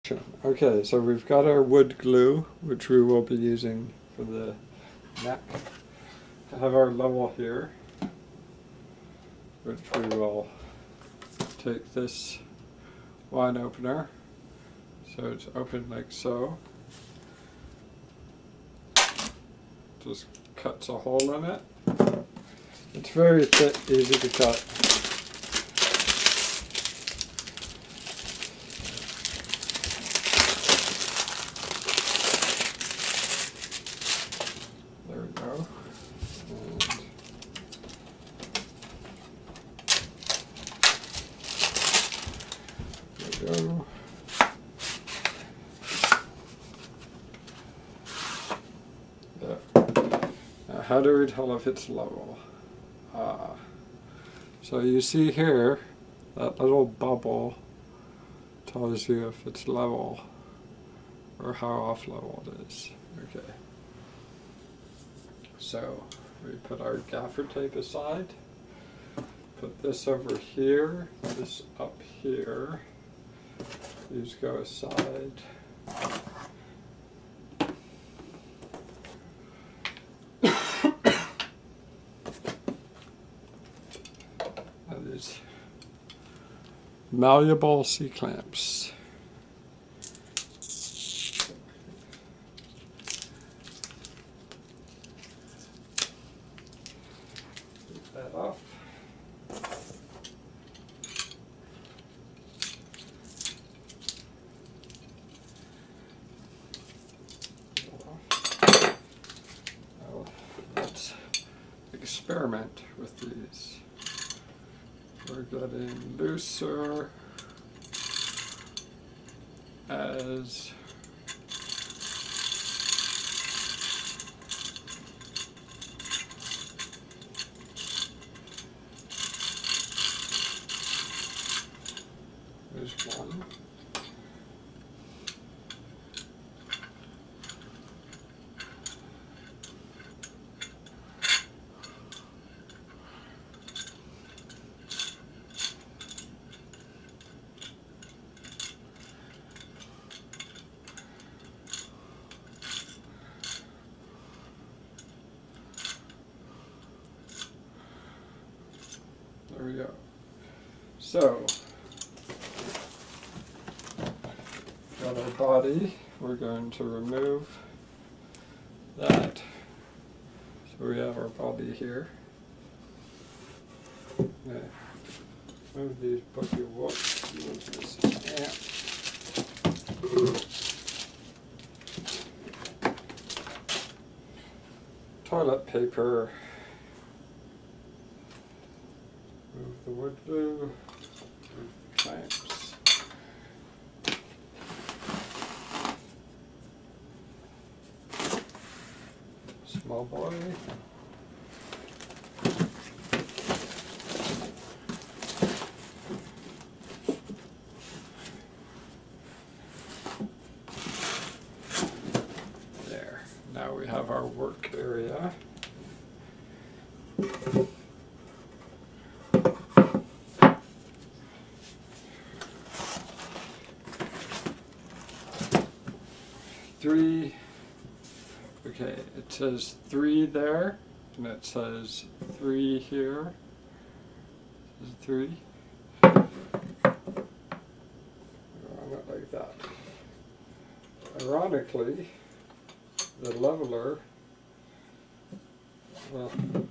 Okay, so we've got our wood glue, which we will be using for the neck. I have our level here, which we will take this wine opener, so it's open like so. Just cuts a hole in it. It's very thick, easy to cut. There we go. And there we go. There. Now, how do we tell if it's level? So you see here, that little bubble tells you if it's level or how off level it is. Okay. So we put our gaffer tape aside, put this over here, this up here, these go aside. And these malleable C-clamps. That off. Now let's experiment with these. We're getting looser as there's one. There we go. So, got our body. We're going to remove that. So we have our body here. Okay. Move these booky whoops. Move this stamp. Toilet paper. Move the wood glue, move the clamps. Small boy. There. Now we have our work area. Three, okay, it says 3 there, and it says 3 here. It says 3. Run it like that. Ironically, the leveler, well,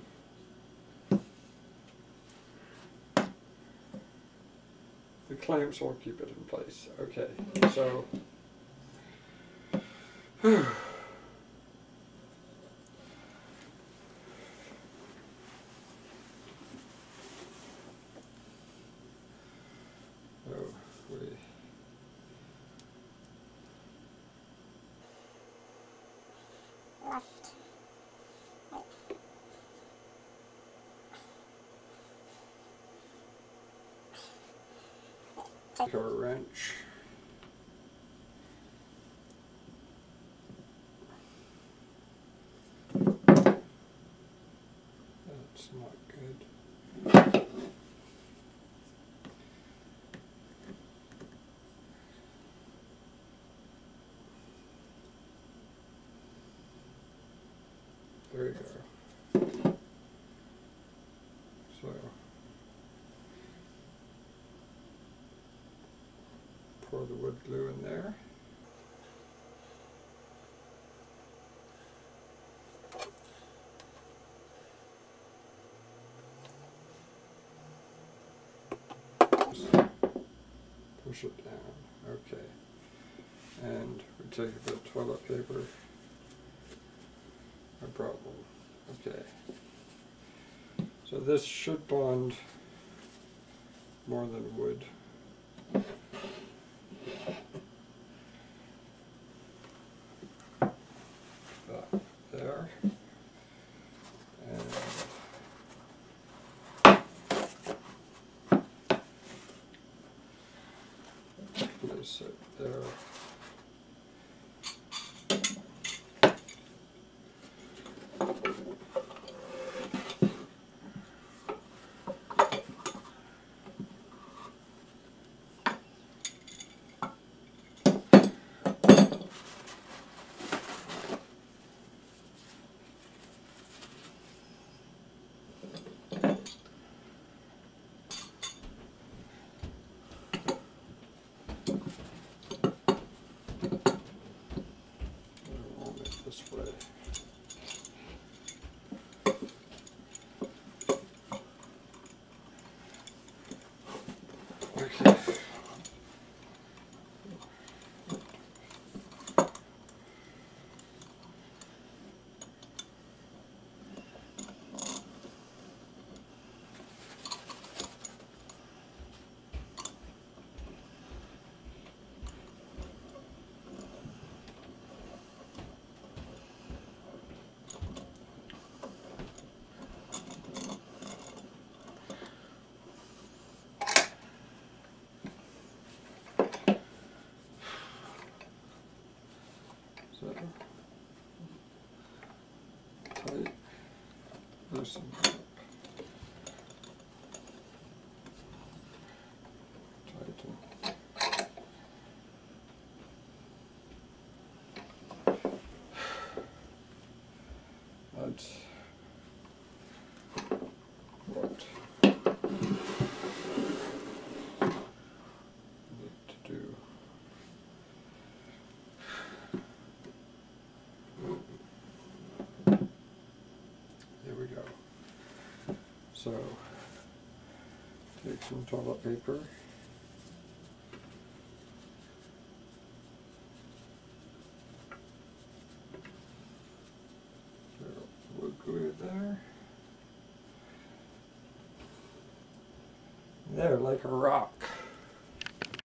the clamps will keep it in place. Okay, so left. take our wrench. That's not good. There you go. So pour the wood glue in there. Push it down. Okay. And we take a bit of toilet paper. No problem. Okay. So this should bond more than wood. There. And place it there. This way. Okay. So tight, loosen it up, tighten. That's what I need to do. There we go. So take some toilet paper. Wood glue there. There, like a rock.